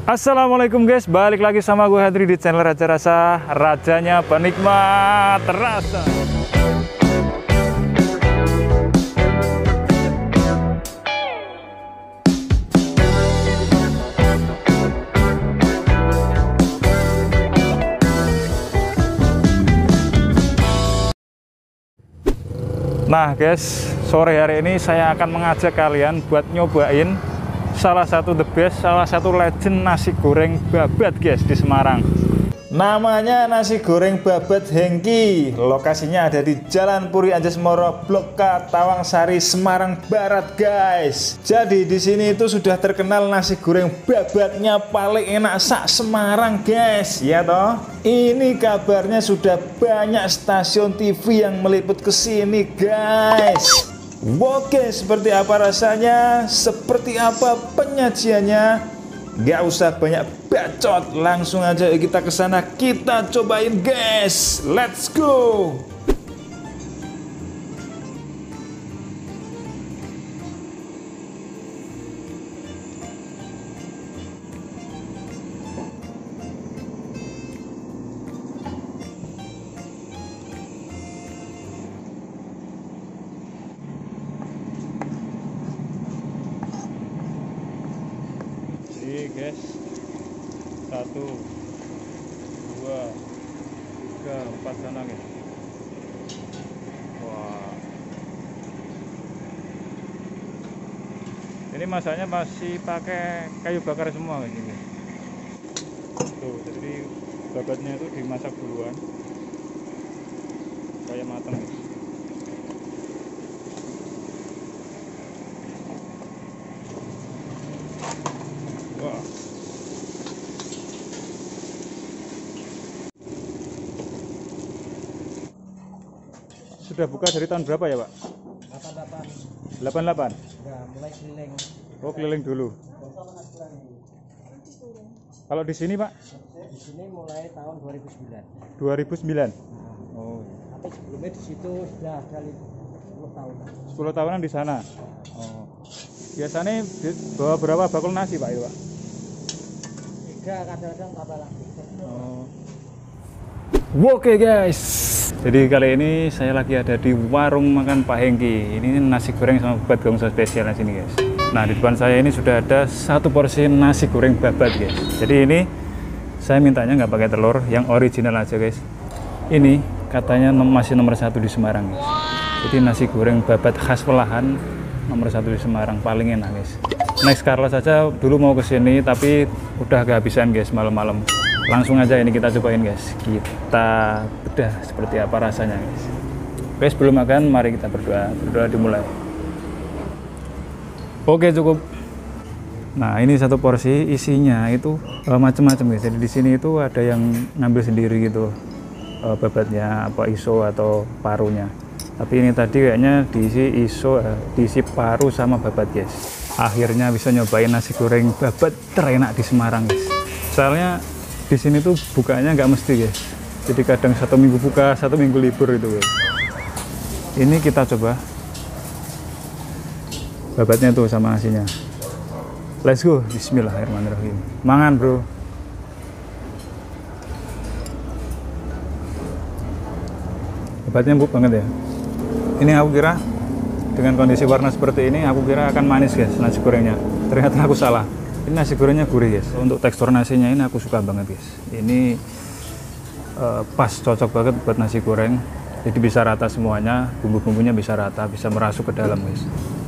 Assalamualaikum guys, balik lagi sama gue Hadri di channel Raja Rasa, rajanya penikmat rasa. Nah guys, sore hari ini saya akan mengajak kalian buat nyobain salah satu the best, salah satu legend nasi goreng babat guys di Semarang. Namanya nasi goreng babat Hengki. Lokasinya ada di Jalan Puri Anjasmara, Blok K, Tawangsari, Semarang Barat guys. Jadi di sini itu sudah terkenal nasi goreng babatnya paling enak sak Semarang guys. Ya toh? Ini kabarnya sudah banyak stasiun TV yang meliput ke sini guys. Oke, seperti apa rasanya? Seperti apa penyajiannya? Gak usah banyak bacot, langsung aja kita ke sana, kita cobain guys. Let's go. Guys, 1, 2, 3, 4 sana guys. Wah, ini masaknya masih pakai kayu bakar semua guys ini. Tuh, jadi babatnya itu dimasak duluan supaya matang guys. Wah. Sudah buka dari tahun berapa ya Pak? 88. 88? Ya, mulai keliling. Oh, keliling dulu. Kalau di sini Pak? Di sini mulai tahun 2009. 2009? Oh. Tapi sebelumnya di situ sudah kali 10 tahun. 10 tahunan di sana? Oh. Biasanya bawa berapa bakul nasi Pak itu Pak? 3, kadang-kadang tambah lagi. Oh. Oke guys, jadi kali ini saya lagi ada di warung makan Pak Hengki. Ini nasi goreng sama babat gongso spesial di sini guys. Nah, di depan saya ini sudah ada satu porsi nasi goreng babat guys. Jadi ini saya mintanya nggak pakai telur, yang original aja guys. Ini katanya masih nomor 1 di Semarang guys. Jadi nasi goreng babat khas Pelahan nomor 1 di Semarang, paling enak guys. Next Carla saja dulu mau kesini tapi udah kehabisan guys malam-malam. Langsung aja ini kita cobain guys, kita bedah seperti apa rasanya guys. Oke, sebelum makan mari kita berdoa dimulai. Oke, cukup. Nah, ini satu porsi isinya itu macam-macam guys. Jadi di sini itu ada yang ngambil sendiri gitu, babatnya apa iso atau parunya. Tapi ini tadi kayaknya diisi iso, diisi paru sama babat guys. Akhirnya bisa nyobain nasi goreng babat terenak di Semarang guys. Soalnya di sini tuh bukanya nggak mesti guys. Jadi kadang 1 minggu buka, 1 minggu libur itu guys. Ini kita coba babatnya tuh sama nasinya. Let's go. Bismillahirrahmanirrahim. Mangan bro. Babatnya empuk banget ya. Ini aku kira dengan kondisi warna seperti ini aku kira akan manis guys nasi gorengnya. Ternyata aku salah. Ini nasi gorengnya gurih guys. Untuk tekstur nasinya ini aku suka banget guys. Ini pas, cocok banget buat nasi goreng. Jadi bisa rata semuanya, bumbu-bumbunya bisa rata, bisa merasuk ke dalam guys.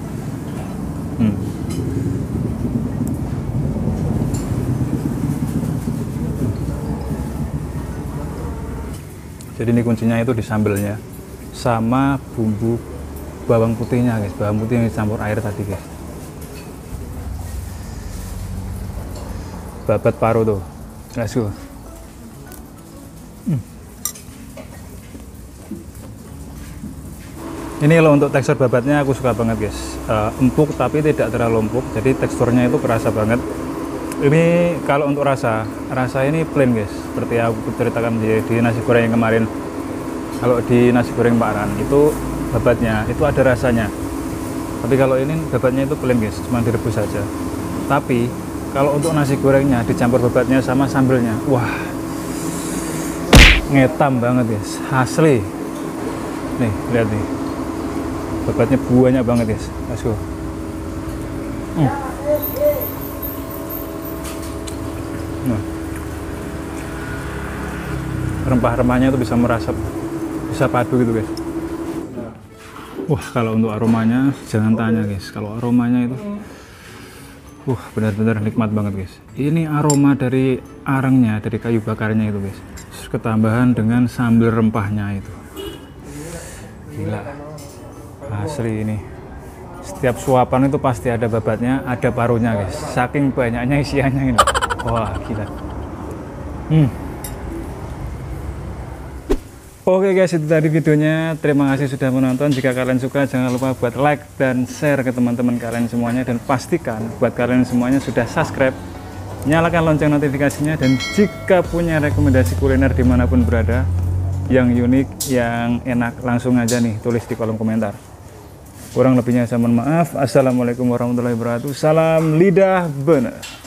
Jadi ini kuncinya itu di sambelnya sama bumbu bawang putihnya guys, bawang putih yang dicampur air tadi guys. Babat paru tuh, let's go. Ini kalau untuk tekstur babatnya aku suka banget guys, empuk tapi tidak terlalu empuk, jadi teksturnya itu kerasa banget. Ini kalau untuk rasa ini plain guys, seperti aku ceritakan di nasi goreng yang kemarin. Kalau di nasi goreng Pak Ran itu babatnya itu ada rasanya, tapi kalau ini babatnya itu plain guys, cuma direbus saja. Tapi Kalau untuk nasi gorengnya dicampur babatnya sama sambelnya, wah, ngetam banget guys, asli. Nih, lihat nih, babatnya banyak banget guys. Let's go. Nah, rempah-rempahnya itu bisa merasap, bisa padu gitu guys. Wah, kalau untuk aromanya jangan tanya guys. Kalau aromanya itu benar-benar nikmat banget guys. Ini aroma dari arangnya, dari kayu bakarnya itu guys. Terus ketambahan dengan sambal rempahnya itu. Gila. Asli ini. Setiap suapan itu pasti ada babatnya, ada parunya guys. Saking banyaknya isiannya ini. Wah, gila. Oke guys, itu tadi videonya. Terima kasih sudah menonton. Jika kalian suka, jangan lupa buat like dan share ke teman-teman kalian semuanya. Dan pastikan buat kalian semuanya sudah subscribe, nyalakan lonceng notifikasinya. Dan jika punya rekomendasi kuliner dimanapun berada, yang unik, yang enak, langsung aja nih tulis di kolom komentar. Kurang lebihnya saya mohon maaf. Assalamualaikum warahmatullahi wabarakatuh. Salam lidah bener.